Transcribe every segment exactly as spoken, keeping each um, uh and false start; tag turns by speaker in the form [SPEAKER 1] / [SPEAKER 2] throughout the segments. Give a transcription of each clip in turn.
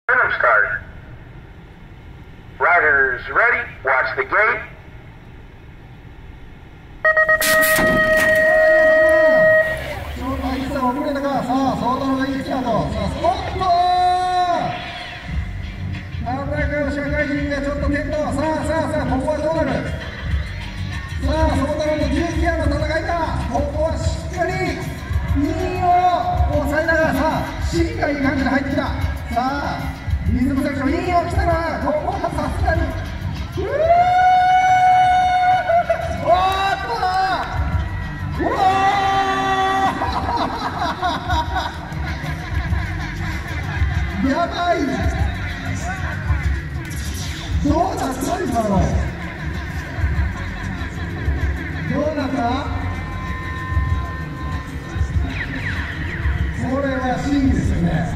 [SPEAKER 1] Rhythm start. Riders ready. Watch the gate.
[SPEAKER 2] 紹介した遅れたか。さあ、ソーダのがいいスタート。さあ、スポットー危ないか社会人がちょっと転倒。さあさあさあ、ここはどうなる。さあ、ソーダのじゅうギアの戦いだ。ここはしっかりにいを抑えながら、さあ、しっかりいい感じで入ってきた。さあ、リズムセクションにいを来たら、ここはさすがに。うーおーっとうわーやばい。どうなった今の。どうなった。これは審議ですよね。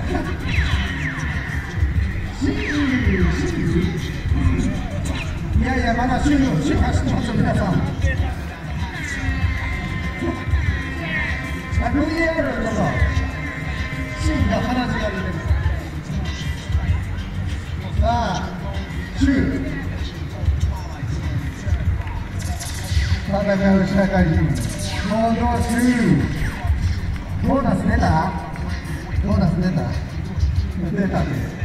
[SPEAKER 2] 審議審議いやいや、まだ審議を審議走ってますよ皆さん。ブイエーアール の審議が鼻血が出てる。さあじゅう戦う社会人行動中。ボーナス出たボーナス出た出たね。